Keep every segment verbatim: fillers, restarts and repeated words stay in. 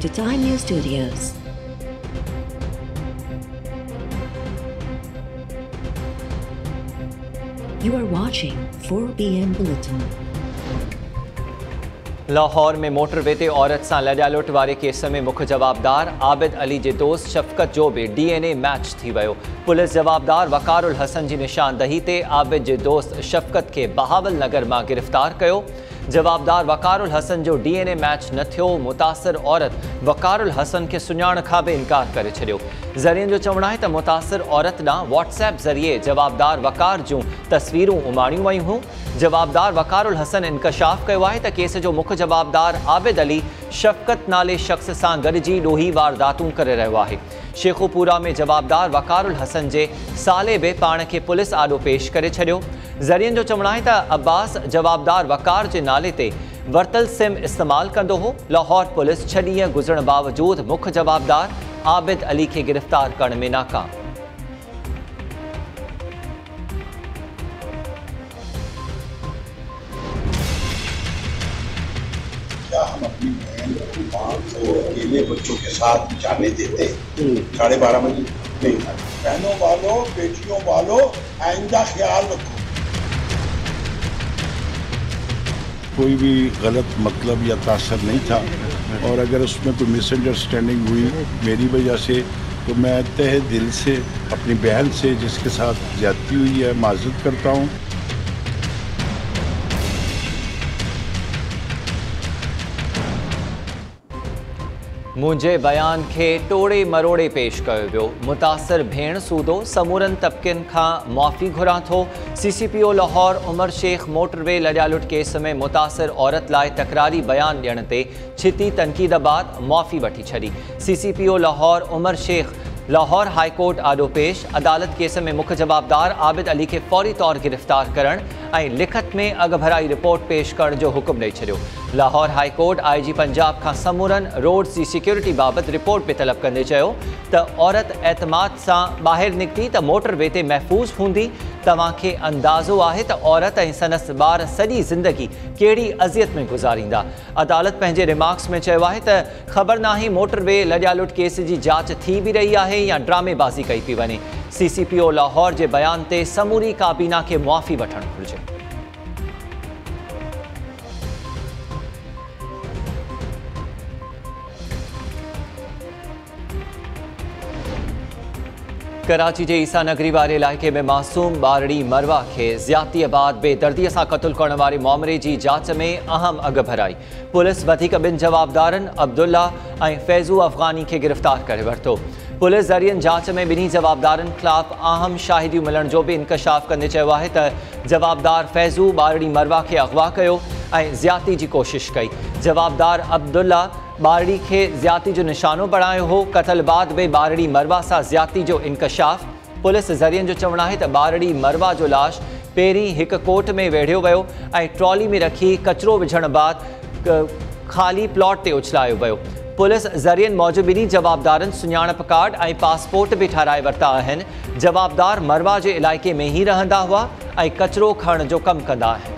to Time News Studios. You are watching four p m Bulletin. Lahore में motorway ते औरत सां लॼालुट वारे केस में मुख्य जवाबदार आबिद अली जे दोस्त शफ़क़त जो भी डी एन ए मैच थी वियो। पुलिस जवाबदार वक़ारुल हसन जी निशानदही ते आबिद जे दोस्त शफ़क़त के बहावल नगर मां गिरफ़्तार कयो। जवाबदार वक़ारुल हसन जो डी एन ए मैच न थियो। मुतासिर औरत वक़ारुल हसन के सुञाण खां भी इनकार करे छॾियो। ज़रियन जो चवणु आहे त मुतासिर औरत ॾांहुं व्हाट्सएप ज़रिए जवाबदार वक़ार जूं तस्वीरूं उमाणियूं वयूं हुयूं। जवाबदार वक़ारुल हसन इंकशाफ़ कयो आहे त केस जो मुख्य जवाबदार आबिद अली शफ़क़त नाले शख़्स सां गॾिजी ॾोही वारदातूं करे रहियो आहे। शेखुपुरा में जवाबदार वक़ारुल हसन जे साले बि पाण खे पुलिस आॾो पेश करे छॾियो। ज़रियन जो चवणु आहे त अब्बास जवाबदार वक़ार जे नाले ते वरतल सिम इस्तेमालु कंदो हो। लाहौर पुलिस छह ॾींहं गुज़रण बावजूदि मुख्य जवाबदार आबिद अली खे गिरफ़्तार करण में नाकाम। क्या हम अपनी बहन को पाँच सौ अकेले बच्चों के साथ जाने देते? साढ़े बारह बजे नहीं था। बहनों वालों, बेटियों वालों, आइंदा ख्याल रखो। कोई भी गलत मतलब या तासर नहीं था, और अगर उसमें कोई मिसअंडरस्टैंडिंग हुई मेरी वजह से तो मैं तहे दिल से अपनी बहन से जिसके साथ ज्यादती हुई है माजरत करता हूँ। मुंहिंजे बयान खे टोड़े मरोड़े पेश कयो वियो। मुतासिर भेण सूदो समूरनि तबक़नि खां मुआफ़ी घुरां थो। C C P O Lahore Umar Sheikh motorway लॼालुट केस में मुतासिर औरत लाइ तकरारी बयान ॾियण ते छिती तनक़ीद बाद मुआफ़ी वठी छॾी। C C P O Lahore Umar Sheikh Lahore high court आॾो पेश। अदालत केस में मुख्य जवाबदार आबिद अली खे फौरी तौर गिरफ़्तार करण ऐं लिखत में अॻ भराई रिपोर्ट पेश करण जो हुकुम ॾेई छॾियो। Lahore high court I G Punjab खां समूरनि रोड्स जी सिक्योरिटी बाबति रिपोर्ट पे तलब कंदे चयो त औरत एतमाद सां ॿाहिरि निकिती त मोटरवे ते महफ़ूज़ हूंदी। तव्हांखे अंदाज़ो आहे त औरत ऐं संदसि ॿार सॼी ज़िंदगी कहिड़ी अज़ियत में गुज़ारींदा। अदालत पंहिंजे रिमार्क्स में चयो आहे त ख़बर नाहे मोटरवे लॼालुट केस जी जांच थी बि रही आहे या ड्रामेबाज़ी कई पई वञे। सी सी पी ओ लाहौर जे बयान ते समूरी काबीना खे मुआफ़ी वठणु घुरिजे। कराची जे ईसा नगरी वारे इलाइक़े में मासूम ॿारड़ी मरवा खे ज़्यादतीअ बाद बेदर्दीअ सां क़त्ल करण वारे मामले जी जांच में अहम अॻ भराई। पुलिस वधीक ॿिनि जवाबदारनि अब्दुल्ला ऐं फैज़ू अफ़गानी खे गिरफ़्तार करे वरितो। पुलिस ज़रियनि जांच में ॿिन्ही जवाबदारनि ख़िलाफ़ अहम शाहिदियूं मिलण जो बि इंकशाफ़ कंदे चयो आहे त जवाबदार फैज़ू ॿारड़ी मरवा खे अगवा कयो ऐं ज़्यादती जी कोशिश कई। जवाबदार अब्दुल्ला ॿारड़ी खे ज़्यादती जो निशानो बणायो हो। क़त्ल बाद बि ॿारड़ी मरवा सां ज़्यादती जो इंकशाफ़। पुलिस ज़रियनि जो चवणु आहे त ॿारड़ी मरवा जो लाश पहिरीं हिकु कोर्ट में वेढ़ियो वियो ऐं ट्रॉली में रखी कचिरो विझण बाद ख़ाली प्लॉट ते उछलायो वियो। पुलिस ज़रियनि मौजूदु ॿिन्ही जवाबदारनि सुञाणप कार्ड ऐं पासपोर्ट बि ठाराए वरिता आहिनि। जवाबदार मरवा जे इलाइक़े में ई रहंदा हुआ ऐं कचिरो खणण जो कमु कंदा आहिनि।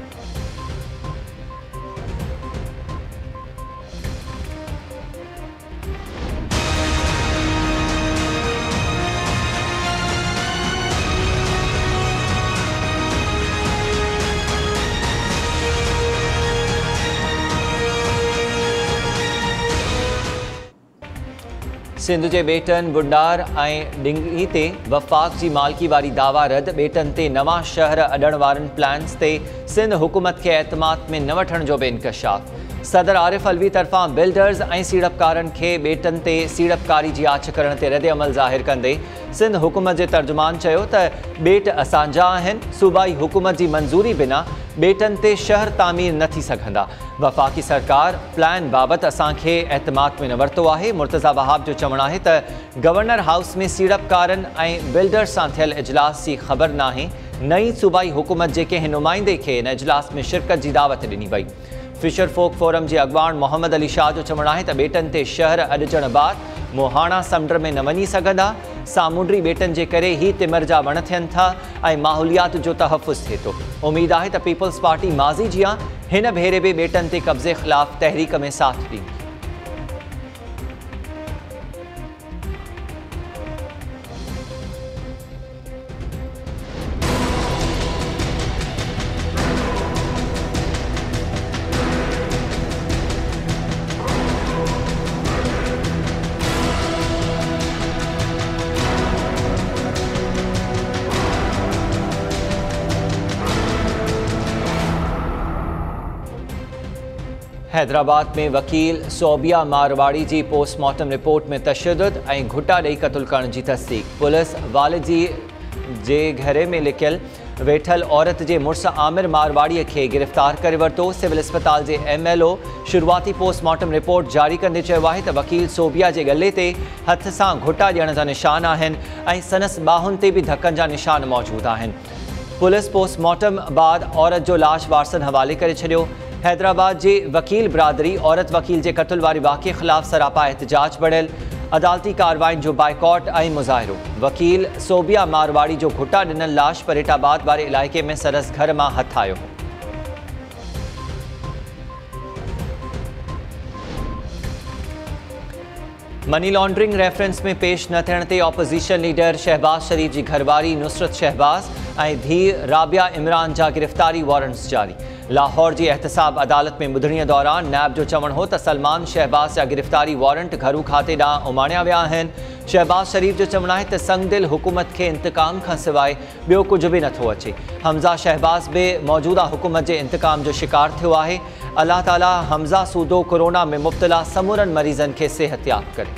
सिंध जे बेटनि बुंडार ऐं डिंगी ते वफ़ाक़ जी मालिकी वारी दावा रद्द। बेटनि ते नवां शहर अॾण वारनि प्लान्स ते सिंध हुकूमत खे एतमाद में न वठण जो बि इंकशाफ़। सदर आरिफ अलवी तरफ़ां बिल्डर्स ऐं सीड़पकारनि खे बेटनि ते सीड़पकारी जी आछ करण ते रद्द अमल ज़ाहिर कंदे सिंध हुकूमत जे तर्जुमान चयो त बेट असांजा आहिनि। सूबाई हुकूमत जी मंज़ूरी बिना बेटनि ते शहर तामीर न थी सघंदा। वफ़ाक़ी सरकार प्लान बाबति असांखे एतमाद में न वरितो आहे। मुर्तज़ा वहाब जो चवणु आहे त गवर्नर हाउस में सीड़पकारनि ऐं बिल्डर्स सां थियल इजलास जी ख़बर नाहे। नई सूबाई हुकूमत जे कंहिं नुमाइंदे खे इन इजलास में शिरकत जी दावत ॾिनी वई। फिशर फोक फोरम जे अॻवान मोहम्मद अली शाह जो चवणु आहे त बेटनि ते शहर अॾजण बाद मोहाणा समुंड में न वञी सघंदा। सामूंडी बेटनि जे करे ही तिमर जा वण थियनि था ऐं माहौलियात जो तहफ़ुज़ थिए थो। उमेद आहे त पीपल्स पार्टी माज़ी जियां हिन भेरे बि बेटनि ते कब्ज़े ख़िलाफ़ तहरीक में साथ ॾींदी। हैदराबाद में वकील सोबिया मारवाड़ी जी पोस्टमार्टम रिपोर्ट में तशद्दुद ऐं घुटा ॾेई क़त्ल करण जी तस्दीक। पुलिस वालिद जी जे घर में लिखियल वेठल औरत जे मुड़स आमिर मारवाड़ीअ खे गिरफ़्तार करे वरितो। सिविल अस्पताल जे एम एल ओ शुरूआती पोस्टमार्टम रिपोर्ट जारी कंदे चयो आहे त वकील सोबिया जे गले ते हथ सां घुटा ॾियण जा निशान आहिनि ऐं संदसि ॿाहुनि ते बि धकनि जा निशान मौजूद आहिनि। पुलिस पोस्टमार्टम बाद औरत जो लाश वारसनि हवाले करे छॾियो। हैदराबाद जे वकील बिरादरी औरत वकील जे क़त्ल वारे वाक़े ख़िलाफ़ सरापा एहतजाज बढ़ियल। अदालती कार्रवाइयुनि जो बाइकॉट ऐं मुज़ाहिरो। वकील सोबिया मारवाड़ी जो घुटा ॾिनल लाश परेटाबाद वारे इलाइक़े में सरस घर मां हथ आयो। मनी लॉन्ड्रिंग रेफरेंस में पेश न थियण ते ऑपोज़िशन लीडर शहबाज शरीफ जी घरवारी नुसरत शहबाज ऐं धीउ राबिया इमरान जा गिरफ़्तारी वारंट्स जारी। लाहौर जी एहतसाब अदालत में ॿुधणीअ दौरान नैब जो चवणु हो त सलमान शहबाज जा गिरफ़्तारी वारंट घरू खाते ॾांहुं उमाणिया विया आहिनि। शहबाज शरीफ जो चवणु आहे त संगदिल हुकूमत खे इंतकाम खां सवाइ ॿियो कुझु बि नथो अचे। हमज़ा शहबाज बि मौजूदा हुकूमत जे इंतकाम जो शिकार थियो आहे। अल्लाह ताला हमज़ा सूदो कोरोना में मुब्तला समूरनि मरीज़नि खे सेहतयाब करे।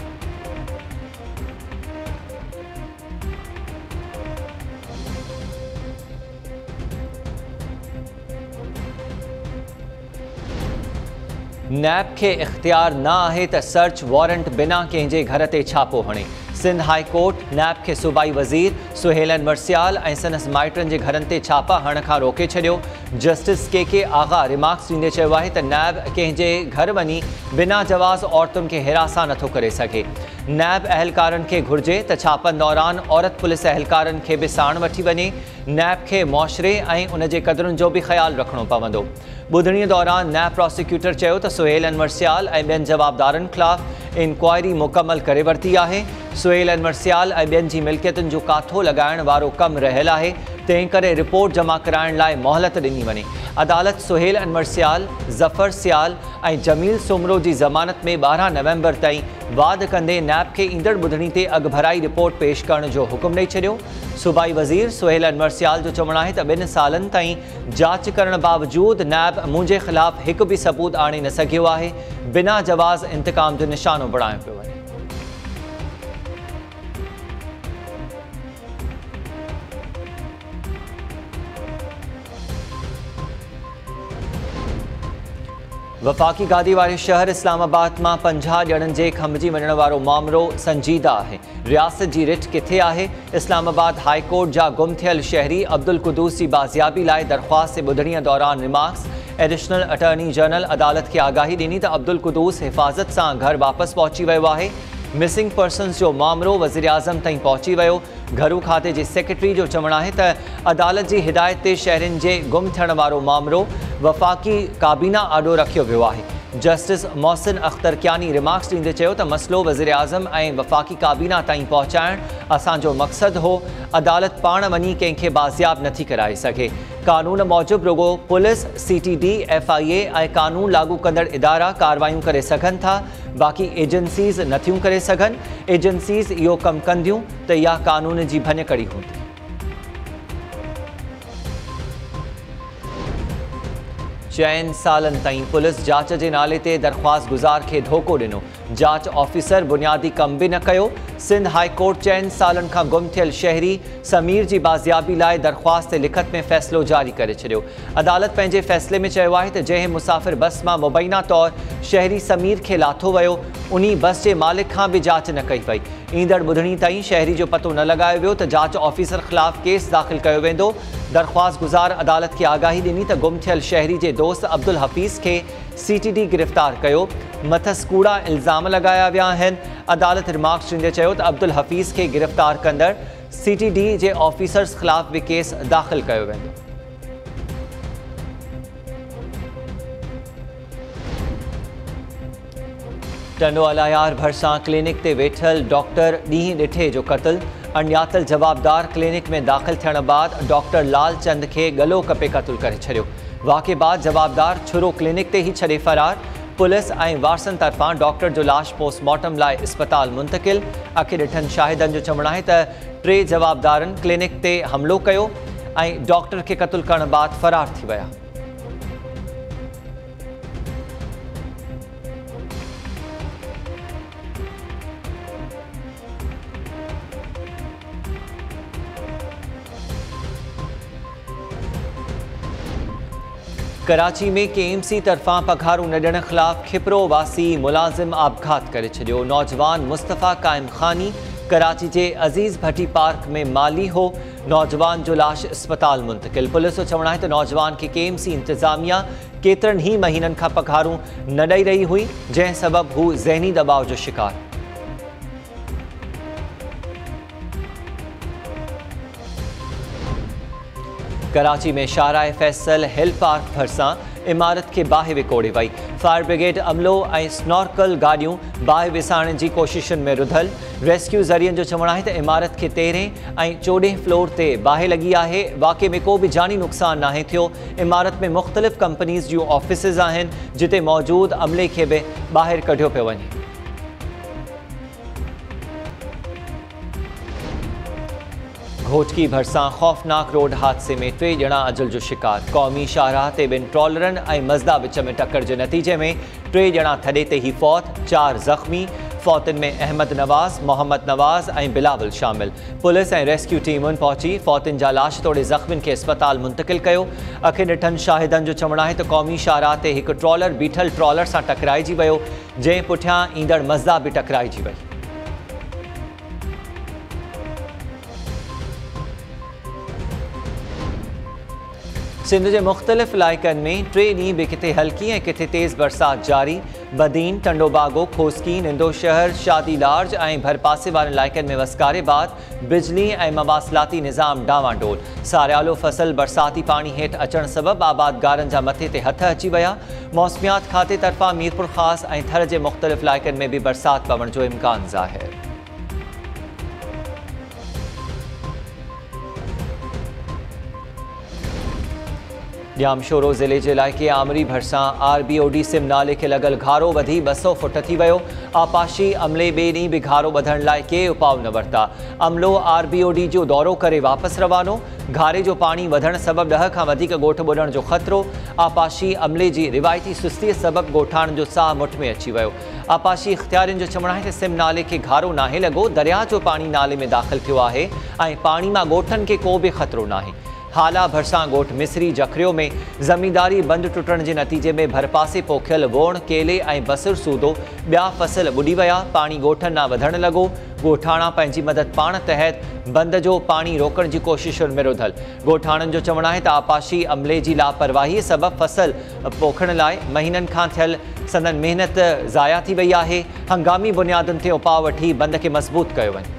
नैब खे इख्तियार न आहे त सर्च वारंट बिना कंहिंजे घर ते छापो हणे। सिंध हाई कोर्ट नैब खे सूबाई वज़ीर सुहेल अनवर ऐं संदसि माइटनि जे घरनि ते छापा हणण खां रोके छॾियो। जस्टिस के के आगा रिमार्क्स ॾींदे चयो आहे त नैब कंहिंजे घर वञी बिना जवाज़ औरतुनि खे हिरासा नथो करे सघे। नैब अहलकारनि खे घुर्जे त छापनि दौरान औरत पुलिस अहलकारनि खे बि साण वठी वञे। नैब खे मुआशिरे ऐं उन जे क़दरुनि जो बि ख़्यालु रखणो पवंदो। ॿुधणीअ दौरान नैब प्रोसिक्यूटर चयो त सुहेल अनवर सियाल ऐं ॿियनि जवाबदारनि ख़िलाफ़ इंक्वायरी मुकमल करे वरिती आहे। सुहेल अनवर सियाल ऐं ॿियनि जी मिल्कियतुनि जो काथो लॻाइण वारो कमु रहियल आहे, तंहिं करे रिपोर्ट जमा कराइण लाइ मोहलत ॾिनी वञे। अदालत सुहेल अनवर सियाल, ज़फ़र सियाल ऐं जमील सुमरो जी ज़मानत में ॿारहं नवंबर ताईं वाद कंदे नैब खे ईंदड़ ॿुधणी ते अॻभराई रिपोर्ट पेश करण जो हुकुम ॾेई छॾियो। सूबाई वज़ीर सुहेल अनवर सियाल जो चवणु आहे त ॿिनि सालनि ताईं जांच करण बावजूदि नैब मुंहिंजे ख़िलाफ़ हिकु बि सबूत आणे न सघियो आहे। बिना जवाज़ इंतकाम जो निशानो बणायो पियो वञे। वफ़ाक़ी गादी वारे शहर इस्लामाबाद मां पंजाह ॼणनि जे खंभिजी वञण वारो मामिलो संजीदा आहे। रियासत जी रिट किथे आहे? इस्लामाबाद हाई कोर्ट जा गुम थियल शहरी अब्दुल कुदूस जी बाज़ियाबी लाइ दरख़्वास्त ते ॿुधणीअ दौरान रिमार्क्स। एडिशनल अटॉर्नी जनरल अदालत खे आगाही ॾिनी त अब्दुल कुदूस हिफ़ाज़त सां घर वापसि पहुची वियो आहे। मिसिंग पर्सन्स जो मामिलो वज़ीर आज़म ताईं पहुची वियो। घरू खाते जे सेक्रेटरी जो चवणु आहे त अदालत जी हिदायत ते शहरियुनि जे गुम थियण वारो मामिलो वफ़ाक़ी काबीना आॾो रखियो वियो आहे। जस्टिस मोहसिन अख्तर कियानी रिमार्क्स ॾींदे चयो त मसइलो वज़ीर आज़म ऐं वफ़ाक़ी काबीना ताईं पहुचाइणु असांजो मक़सदु हो। अदालत पाण वञी कंहिंखे बाज़ियाब नथी कराए सघे। कानून मूजिबि रुगो police, C T D, F I A ऐं कानून लागू कंदड़ इदारा कार्रवायूं करे सघनि था, बाक़ी एजेंसीज़ नथियूं करे सघनि। एजेंसीज़ इहो कमु कंदियूं त इहा कानून जी भञकड़ी हूंदी। चइनि सालनि ताईं पुलिस जांच जे नाले ते दरख़्वास्त गुज़ार खे धोखो ॾिनो। जांच ऑफिसर बुनियादी कम बि न कयो। सिंध हाई कोर्ट चइनि सालनि खां गुम थियल शहरी समीर जी बाज़ियाबी लाइ दरख़्वास्त ते लिखत में फ़ैसिलो जारी करे छॾियो। अदालत पंहिंजे फ़ैसिले में चयो आहे त जंहिं मुसाफ़िर बस मां मुबैना तौरु शहरी समीर खे लाथो वियो, उन्ही बस जे मालिक खां बि जांच न कई वई। ईंदड़ ॿुधणी ताईं शहरी जो पतो न लॻायो वियो त जांच ऑफिसर ख़िलाफ़ केस दाख़िल कयो वेंदो। दरख़्वास्त गुज़ार अदालत खे आगाही ॾिनी त गुम थियल शहरी जे दोस्त अब्दुल हफ़ीज़ खे सी टी डी गिरफ़्तार कयो। मथस कूड़ा इल्ज़ाम लगाया विया आहिनि। अदालत रिमार्क्स ॾींदे चयो त अब्दुल हफ़ीज़ खे गिरफ़्तार कंदड़ सी टी डी जे ऑफिसर्स ख़िलाफ़ बि केस दाख़िल कयो वेंदो। टंडो अलायार भरिसां क्लिनिक ते वेठल डॉक्टर ॾींहुं ॾिठे जो क़त्ल। अणॼातल जवाबदार क्लिनिक में दाख़िल थियण बाद डॉक्टर लाल चंद खे गलो कपे क़त्ल करे छॾियो। वाक़े बाद जवाबदार छुरो क्लिनिक ते ई छॾे फ़रार। पुलिस ऐं वारसनि तरफ़ां डॉक्टर जो लाश पोस्टमार्टम लाइ इस्पताल मुंतक़िल। अखि ॾिठनि शाहिदनि जो चवणु आहे त टे जवाबदारनि क्लिनिक ते हमिलो कयो ऐं डॉक्टर खे क़त्ल करण बाद फ़रार थी विया। कराची में के एम सी तरफ़ां पघारूं न ॾियण ख़िलाफ़ खिपरो वासी मुलाज़िम आपघात करे छॾियो। नौजवान मुस्तफ़ा काइम खानी कराची जे अज़ीज़ भट्टी पार्क में माली हो। नौजवान जो लाश अस्पताल मुंतकिल। पुलिस जो चवणु आहे त नौजवान खे के एम सी इंतज़ामिया केतिरनि ई महीननि खां पघारूं न ॾेई रही हुई, जंहिं सबबु हू ज़हनी दबाव जो शिकार। कराची में शाहराह फैसल हिल पार्क भरिसां इमारत के बाहि विकोड़े वई। फायर ब्रिगेड अमलो ऐं स्नॉर्कल गाॾियूं बाहि विसाइण जी कोशिशुनि में रुधल। रेस्क्यू ज़रियनि जो चवणु आहे त इमारत खे तेरहें ऐं चोॾहें फ्लोर ते बाहि लॻी आहे। वाक़े में को बि जानी नुक़सान नाहे थियो। इमारत में मुख़्तलिफ़ कंपनीज़ जूं ऑफिसिस आहिनि, जिते मौजूदु अमले खे बि ॿाहिरि कढियो पियो वञे। घोटकी भरिसां खौफ़नाक रोड हादसे में टे ॼणा अजल जो शिकार। क़ौमी शाहराह ते ॿिनि ट्रॉलरनि ऐं मज़दा विच में टक्कर जे नतीजे में टे ॼणा थॾे ते ई फ़ौत, चार ज़ख़्मी। फ़ौतनि में अहमद नवाज़, मोहम्मद नवाज़ ऐं बिलावल शामिल। पुलिस ऐं रेस्क्यू टीमुनि पहुची फ़ौतनि जा लाश तोड़े ज़ख़्मियुनि खे अस्पताल मुंतकिल कयो। अखि ॾिठनि शाहिदनि जो चवणु आहे त क़ौमी शाहराह ते हिकु ट्रॉलर बीठल ट्रॉलर सां टकराइजी वियो, जंहिं पुठियां ईंदड़ मज़दा बि टकराइजी वई। सिंध जे मुख़्तलिफ़ इलाइक़नि में टे ॾींहं बि किथे हल्की ऐं किथे तेज़ बरसाति जारी। बदीन, टंडोबागो, खोस्की, निंदो शहर, शादी लार्ज ऐं भरपासे वारनि इलाइक़नि में वसकारे बाद बिजली ऐं मवासिलाती निज़ाम डावाडोल। सारियालो फसल बरसाती पाणी हेठि अचण सबबि आबादगारनि जा मथे ते हथ अची विया। मौसमियात खाते तरफ़ां मीरपुर ख़ासि ऐं थर जे मुख़्तलिफ़ इलाइक़नि में बि बरसाति पवण जो इम्कान ज़ाहिर। ॼामशोरो ज़िले जे इलाइक़े आमरी भरिसां आर बी ओ डी सिम नाले खे लॻल घारो वधी ॿ सौ फुट थी वियो। आपाशी अमले ॿिए ॾींहुं बि घारो वधण लाइ के उपाउ न वरिता। अमलो आर बी ओ डी जो दौरो करे वापसि रवानो। घारे जो पाणी वधण सबबि ॾह खां वधीक ॻोठ ॿुॾण जो ख़तरो। आपाशी अमले जी रिवायती सुस्तीअ सबबि ॻोठाणनि जो साह मुठ में अची वियो। आपाशी इख़्तियारियुनि जो चवणु आहे त सिम नाले खे घारो नाहे लॻो, दरिया जो पाणी नाले में दाख़िल थियो आहे ऐं पाणी मां ॻोठनि खे को बि ख़तरो नाहे। हाला भरिसां ॻोठ मिसरी जखरियो में ज़मींदारी बंदि टुटण जे नतीजे में भरपासे पोखियल वोण, केले ऐं बसर सूदो ॿिया फसल ॿुॾी विया। पाणी ॻोठनि ॾांहुं वधणु लॻो। ॻोठाणा पंहिंजी मदद पाण तहत बंद जो पाणी रोकण जी कोशिशुनि में रुधल। ॻोठाणनि जो चवणु आहे त आपाशी अमले जी लापरवाहीअ सबबि फसल पोखण लाइ महीननि खां थियल संदन महिनत ज़ाया थी वई आहे। हंगामी बुनियादुनि ते उपाउ वठी बंद खे मज़बूत कयो वञे।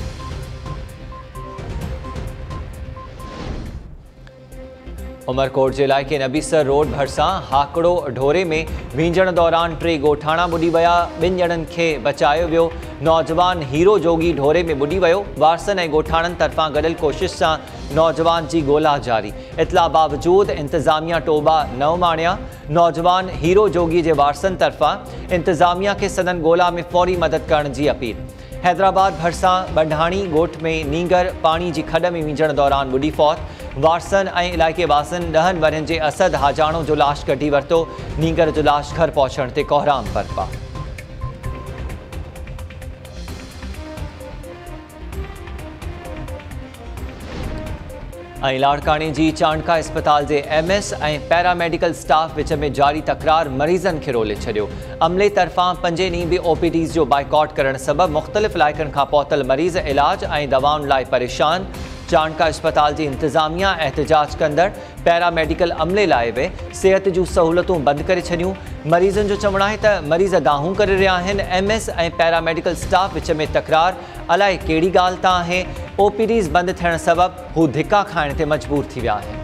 उमरकोट जे इलाइक़े नबीसर रोड भरिसां हाकड़ो ढोरे में वींझण दौरान टे ॻोठाणा ॿुॾी विया। ॿिनि ॼणनि खे बचायो वियो। नौजवान हीरो जोगी ढोरे में ॿुॾी वियो। वारसनि ऐं ॻोठाणनि तरफ़ां गॾियल कोशिश सां नौजवान जी ॻोल्हा जारी। इतला बावजूदि इंतज़ामिया टोबा न उमाणिया। नौजवान हीरो जोगी जे वारसनि तरफ़ां इंतज़ामिया खे सदन ॻोल्हा में फौरी मदद करण जी अपील। हैदराबाद भरिसां बंढाणी ॻोठ में नींगर पाणी जी खॾ में वींझण दौरान ॿुॾी फ़ौत। वारसनि ऐं इलाइक़े वासियुनि ॾहनि वरियनि जे असद हाजाणो जो लाश कढी वरितो। नींगर जो लाश घर पहुचण ते कोहराम बरपा। ऐं लाड़काने जी चांडका अस्पताल जे एम एस ऐं पैरामेडिकल स्टाफ विच में जारी तकरार मरीज़नि खे रोले छॾियो। अमले तरफ़ां पंजे ॾींहं बि ओ पी डीज़ जो बाइकॉट करण सबबि मुख़्तलिफ़ इलाइक़नि खां पहुतल मरीज़ इलाज ऐं दवाउनि लाइ परेशान। चांडका अस्पताल जी इंतज़ामिया एहतजाज कंदड़ पैरामेडिकल अमले लाइ बि सिहत जूं सहूलतूं बंदि करे छॾियूं। मरीज़नि जो चवणु आहे त मरीज़ दाहूं करे रहिया आहिनि। एम एस ऐं पैरामेडिकल स्टाफ विच में तकरार अलाए कहिड़ी ॻाल्हि तां आहे। ओ पी डीज़ बंदि थियण सबबि हू धिका खाइण ते मजबूर थी विया आहिनि।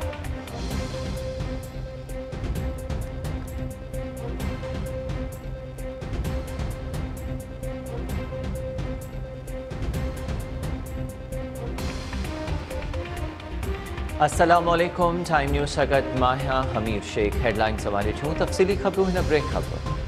अस्सलाम वालेकुम। टाइम न्यूज़ सगत माहिया हमीर शेख। हेडलाइन सवारी छूं तफ़सीली ख़बरूं हिन ब्रेक ख़बर।